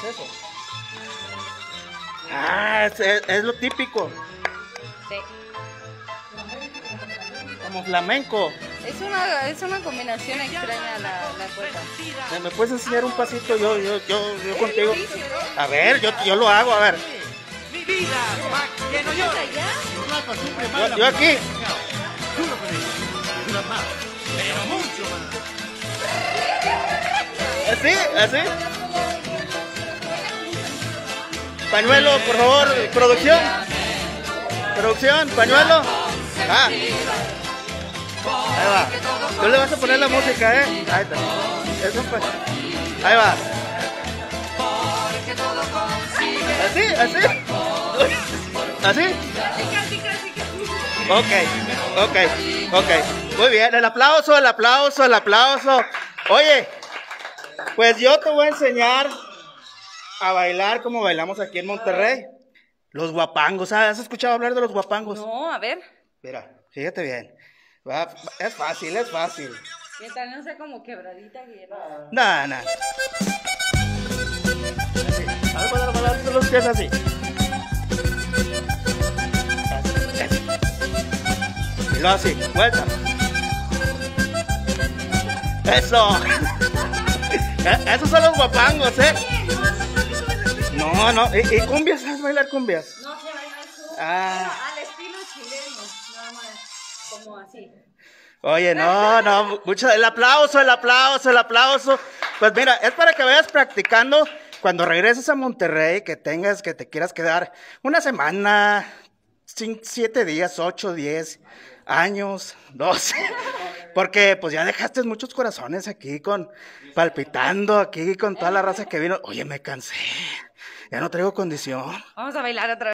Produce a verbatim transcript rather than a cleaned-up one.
es eso? Ah, es, es, es lo típico. Sí. Como flamenco. Es una, es una combinación extraña la, la cueca. ¿Me puedes enseñar un pasito? Yo, yo, yo, yo contigo. A ver, yo, yo lo hago, a ver. Mi vida, que no llore. Yo, yo aquí. Pero mucho más. Así, así. Pañuelo, por favor, producción. Producción, pañuelo. Ah. Ahí va. Tú le vas a poner la música, ¿eh? Ahí está. Eso pues. Ahí va. Así, así. Así. Ok, ok, ok. Muy bien, el aplauso, el aplauso, el aplauso. Oye, pues yo te voy a enseñar a bailar como bailamos aquí en Monterrey. Los guapangos, ¿has escuchado hablar de los guapangos? No, a ver. Mira, fíjate bien. Va, es fácil, es fácil. ¿Qué tal? No sé, como quebradita que era. No, no. Así. Vamos a dar los pies así. Así. Y luego así, vuelta. Eso. Esos son los guapangos, ¿eh? No, no. ¿Y, y cumbias? ¿Sabes bailar cumbias? No se baila eso. Ah. Al estilo chileno, nada más. Como así. Oye, no, no, mucho, el aplauso, el aplauso, el aplauso. Pues mira, es para que vayas practicando cuando regreses a Monterrey, que tengas, que te quieras quedar una semana, cinco, siete días, ocho, diez años, doce. Porque pues ya dejaste muchos corazones aquí con, palpitando aquí con toda la raza que vino. Oye, me cansé, ya no traigo condición. Vamos a bailar otra vez.